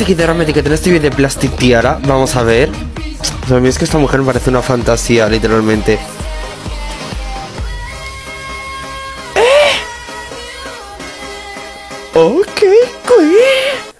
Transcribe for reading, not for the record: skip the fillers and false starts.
seguidora me etiquetó en este vídeo de Plastic Tiara. Vamos a ver. A mí es que esta mujer me parece una fantasía, literalmente. Ok, queen.